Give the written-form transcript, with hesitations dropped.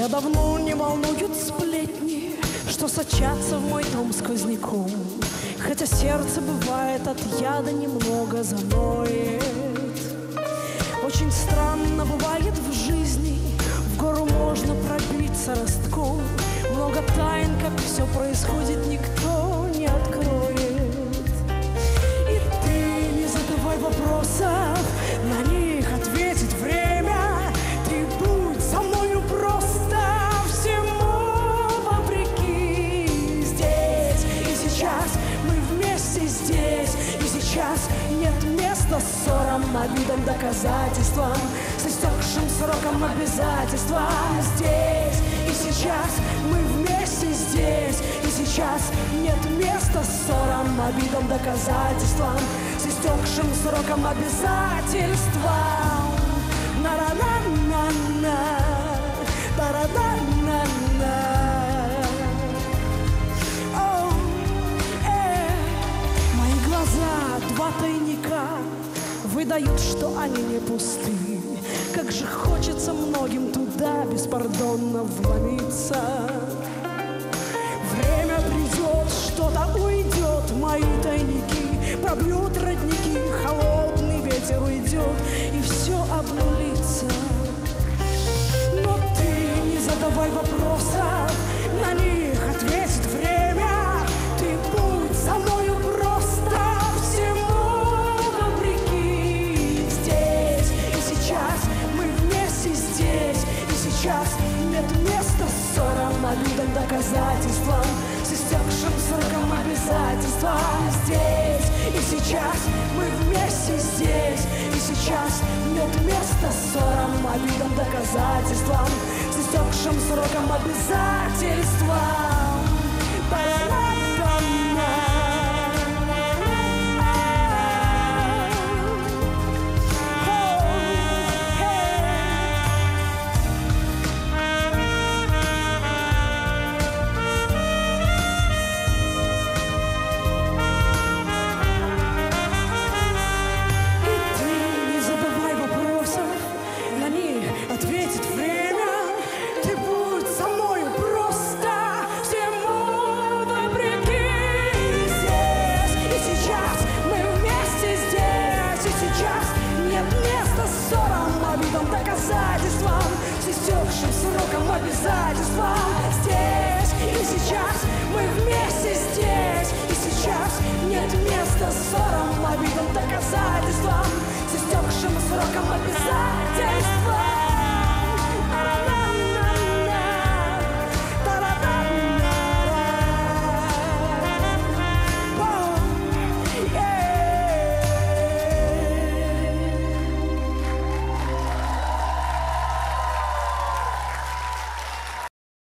Меня давно не волнуют сплетни, что сочатся в мой дом сквозняком. Хотя сердце бывает от яда немного заноет. Очень странно бывает в жизни, в гору можно пробиться ростком. Много тайн, как все происходит, никто не откроет. И ты не задавай вопросов, на них ответит время. Ты будь со мною просто, всему вопреки. Здесь и сейчас мы вместе, здесь и сейчас нет места ссорам, обидам, доказательствам, с истекшим сроком обязательства. Здесь и сейчас мы вместе, здесь и сейчас нет места ссорам, обидам, доказательствам, с истекшим сроком обязательства. На-на-на-на-на, та-ра-на-на-на. Мои глаза, два тайника, выдают, что они не пусты. Как же хочется многим туда беспардонно вломиться. Время придет, что-то уйдет, мои тайники пробьют родники, холодный ветер уйдет, и все обнулится. Но ты не задавай вопросов, на них ответит время. Ты будь со мною просто, всему вопреки. Здесь и сейчас мы вместе, здесь и сейчас нет места ссорам, обидам, доказательствам, с истекшим сроком обязательства. Здесь и сейчас мы вместе, здесь и сейчас нет места ссорам, обидам, доказательствам, с истекшим сроком обязательства. Доказательствам, с истекшим сроком обязательствам. Здесь и сейчас мы вместе,